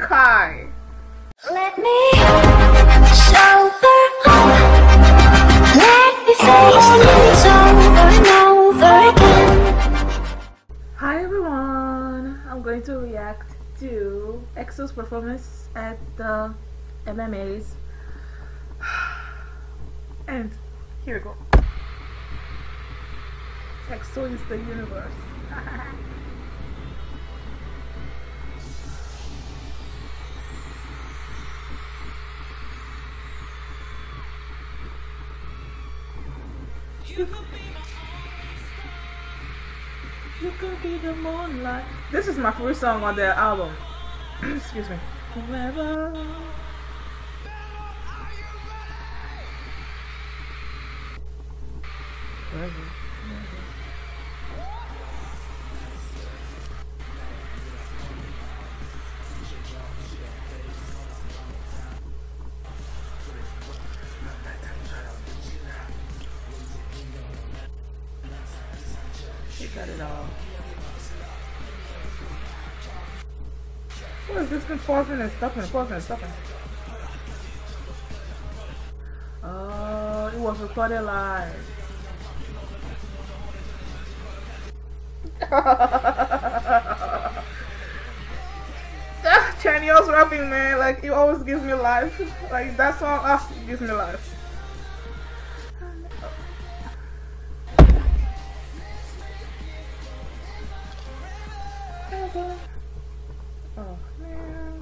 Kai. Let me sober up. Let me face things over and over again. Hi everyone, I'm going to react to EXO's performance at the MMAs. And here we go. EXO is the universe. You could be the moonlight. This is my first song on their album. Excuse me. Forever. Forever. She got it all. What is this thing pausing and stopping, pausing and stopping? Oh, it was recorded live. Chanyeol's rapping, man, like it always gives me life. Like that song, it gives me life. Oh man.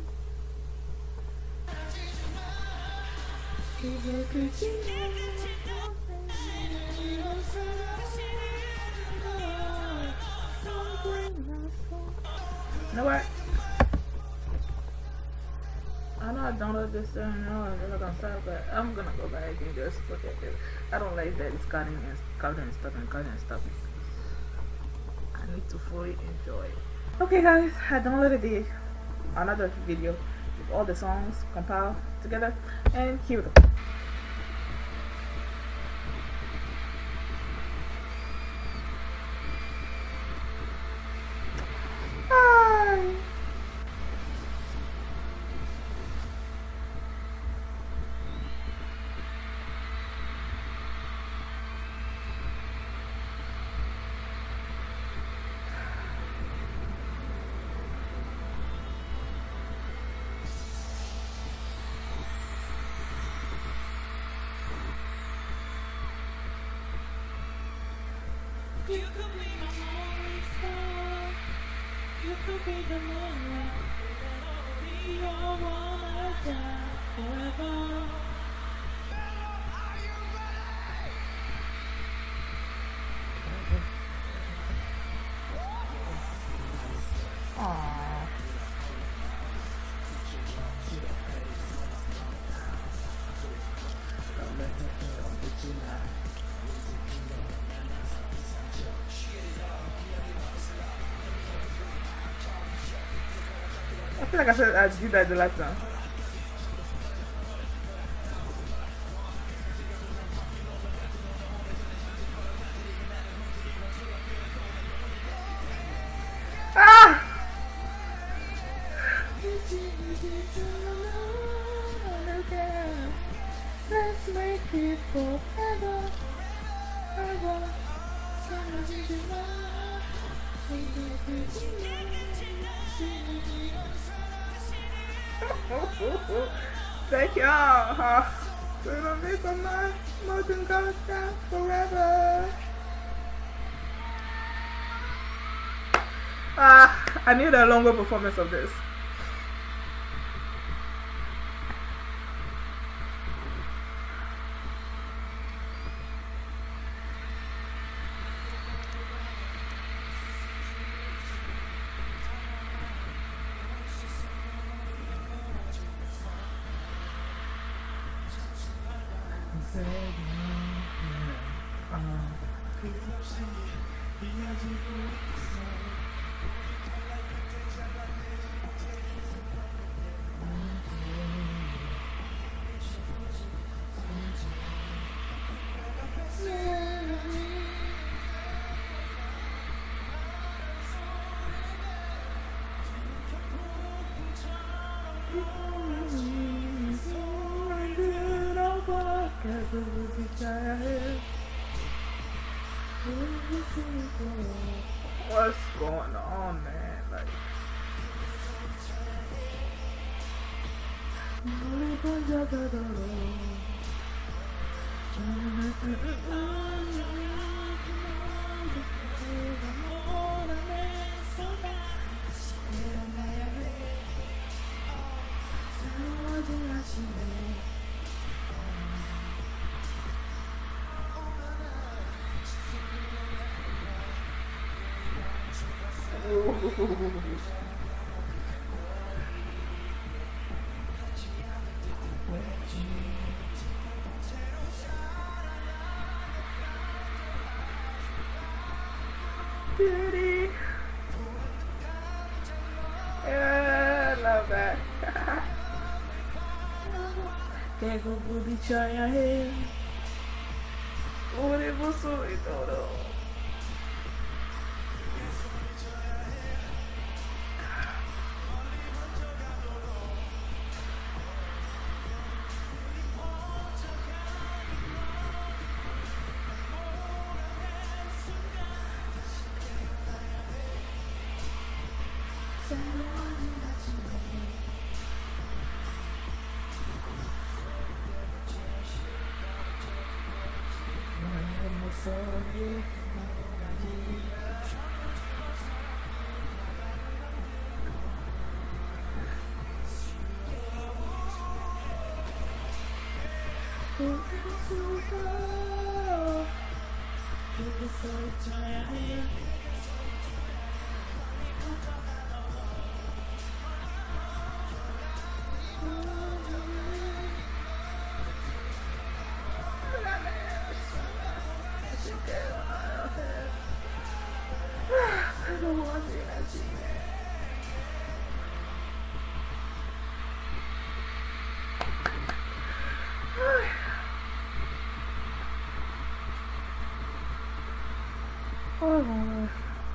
You know what? I know I downloaded this and I'm gonna start, but I'm gonna go back and just look at it. I don't like that it's cutting and stopping. I need to fully enjoy it. Okay guys, I downloaded another video with all the songs compiled together, and here we go. Hi. You could be my morning star. You could be the moonlight. Be your one and die forever. Are you ready? Aww. I feel like I said I did that the last time. Ah! Let's make it forever. Thank y'all. Gonna make my motion go down forever. I need a longer performance of this. What's going on, man? Like, beauty. Yeah, I love that. Can't go booty chaya head. Ore bosu itoro. Oh,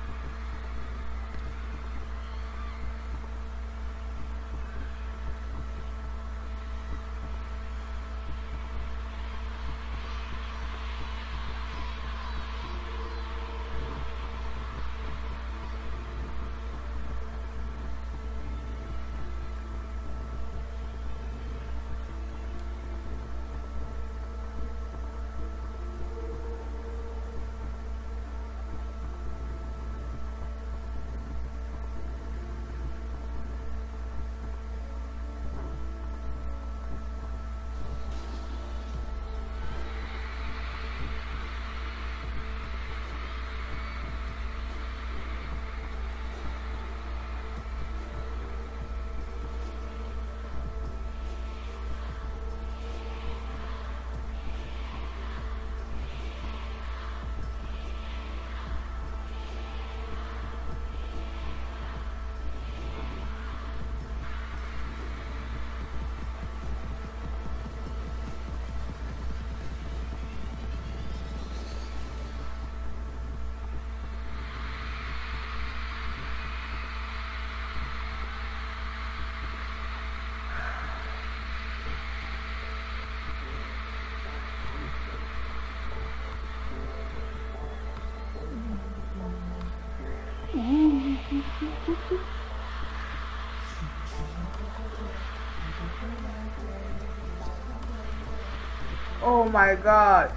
oh my God.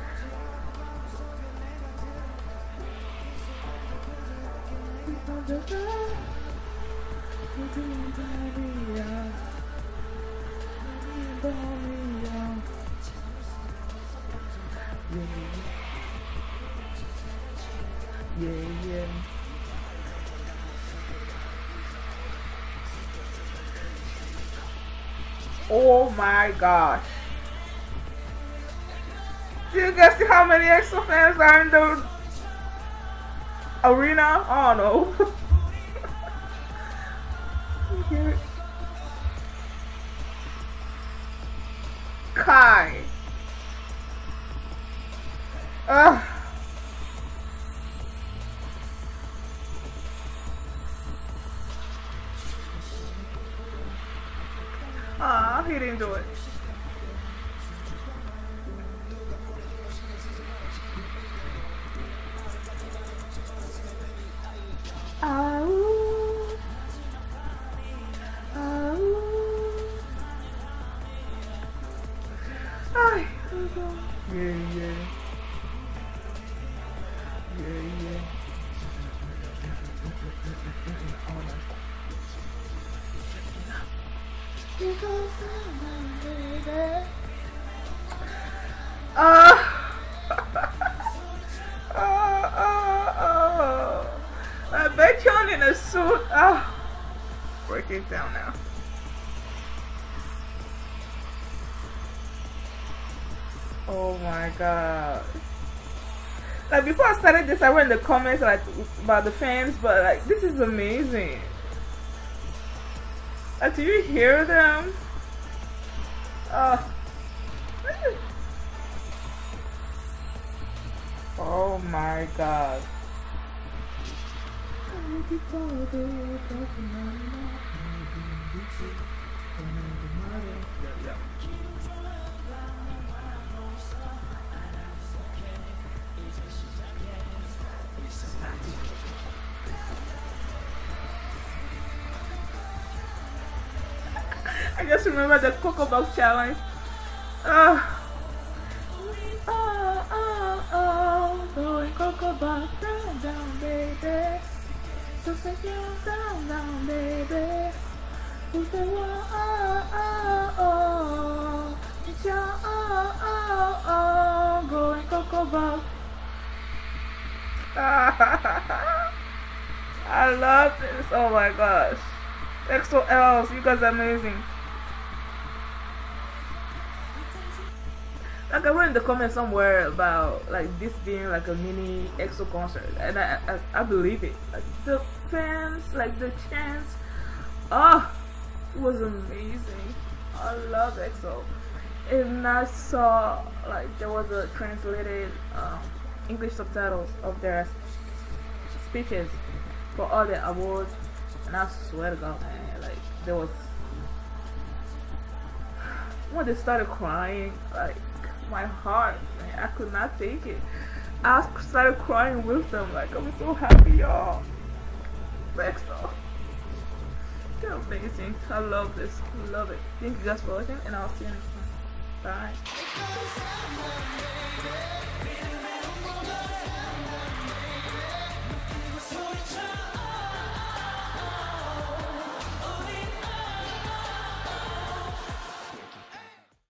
Yeah. Oh my gosh. Do you guys see how many EXO fans are in the arena? I don't know. Kai. Ugh. Aw, he didn't do it. Yeah, yeah. Yeah, yeah. I bet you in a suit. Break it down now. Oh my god. Like before I started this, I read in the comments like about the fans, but like this is amazing. Like, do you hear them? Oh my god. I just remember the Cocoa Box challenge. Going Cocoa Box down, baby. So take you down, baby. You say, it's your going Cocoa Box. I love this. Oh my gosh. XOLs, you guys are amazing. Like I read in the comments somewhere about like this being like a mini EXO concert, and I believe it. Like the fans, like the chants, it was amazing. I love EXO, and I saw like there was a translated English subtitles of their speeches for all the awards, and I swear to God, man, like there was when they started crying, like my heart, man, I could not take it. I started crying with them. Like I'm so happy, y'all. EXO, they're amazing. I love this. Love it. Thank you guys for watching, and I'll see you next time. Bye.